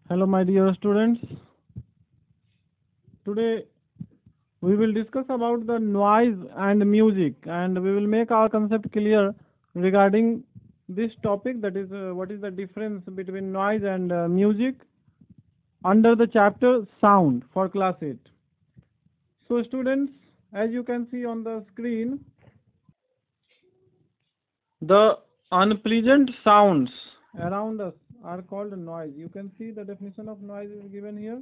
Hello, my dear students. Today we will discuss about the noise and music, and we will make our concept clear regarding this topic. That is, what is the difference between noise and music under the chapter sound for class 8. So, students, as you can see on the screen, the unpleasant sounds around us are called noise. You can see the definition of noise is given here.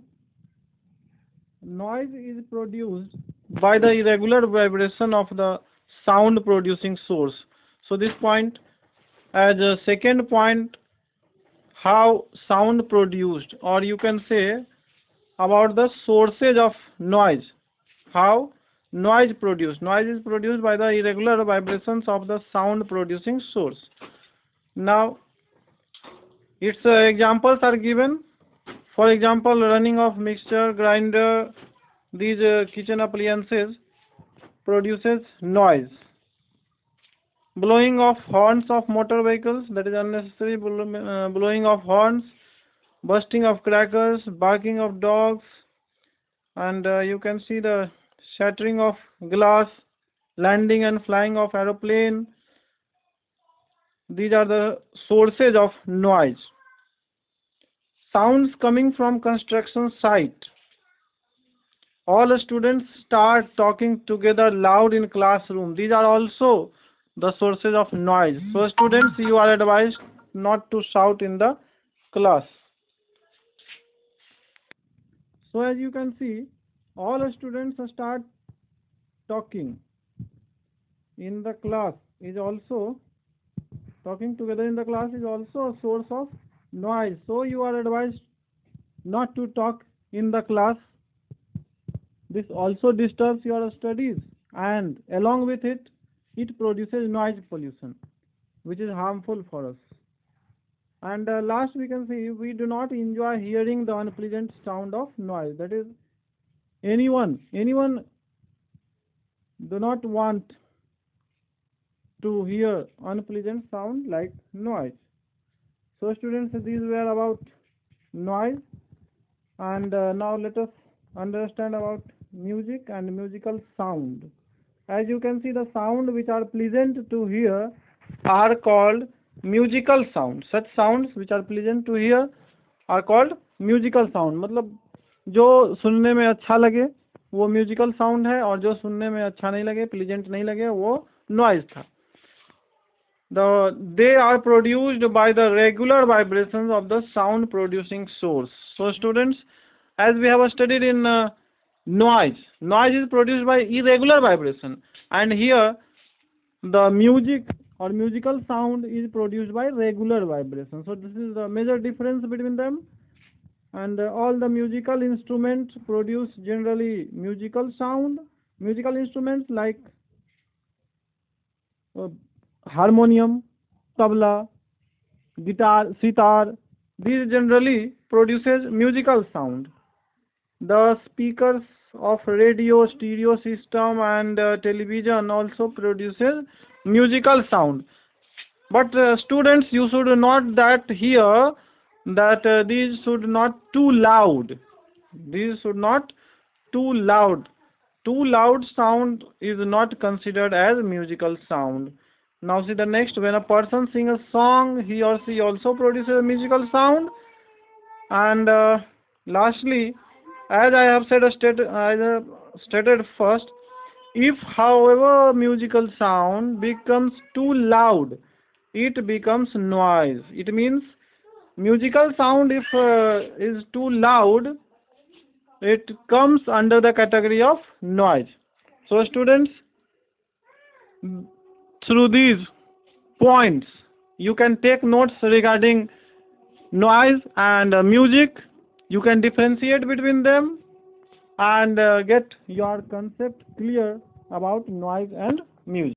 Noise is produced by the irregular vibration of the sound producing source. So this point, as a second point, how sound produced, or you can say about the sources of noise. How noise produced. Noise is produced by the irregular vibrations of the sound producing source. Now its examples are given. For example, running of mixture, grinder, these kitchen appliances produces noise. Blowing of horns of motor vehicles, that is unnecessary blowing of horns, bursting of crackers, barking of dogs, and you can see the shattering of glass, landing and flying of aeroplane. These are the sources of noise. Sounds coming from construction site. All students start talking together loud in classroom. These are also the sources of noise. So students, you are advised not to shout in the class. So as you can see, all students start talking in the class is also talking together in the class is also a source of noise. So you are advised not to talk in the class. This also disturbs your studies, and along with it, it produces noise pollution, which is harmful for us. And last we can see, we do not enjoy hearing the unpleasant sound of noise. That is, anyone do not want to hear unpleasant sound like noise. So students, these were about noise, and now let us understand about music and musical sound. As you can see, the sound which are pleasant to hear are called musical sound. Such sounds which are pleasant to hear are called musical sound. मतलब जो सुनने में अच्छा लगे वो musical sound है, और जो सुनने में अच्छा नहीं लगे, प्लीजेंट नहीं लगे, वो नॉइज था. They are produced by the regular vibrations of the sound producing source. So students, as we have studied in noise is produced by irregular vibration, and here the music or musical sound is produced by regular vibration. So this is the major difference between them. And all the musical instruments produce generally musical sound. Musical instruments like harmonium, tabla, guitar, sitar, these generally produces musical sound. The speakers of radio, stereo system, and television also produces musical sound. But students, you should note that here that these should not too loud. These should not too loud. Too loud sound is not considered as musical sound. Now see the next. When a person sings a song, he or she also produces a musical sound. And lastly, as I have stated first, if however musical sound becomes too loud, it becomes noise. It means musical sound, if is too loud, it comes under the category of noise. So students, through these points you can take notes regarding noise and music. You can differentiate between them and get your concept clear about noise and music.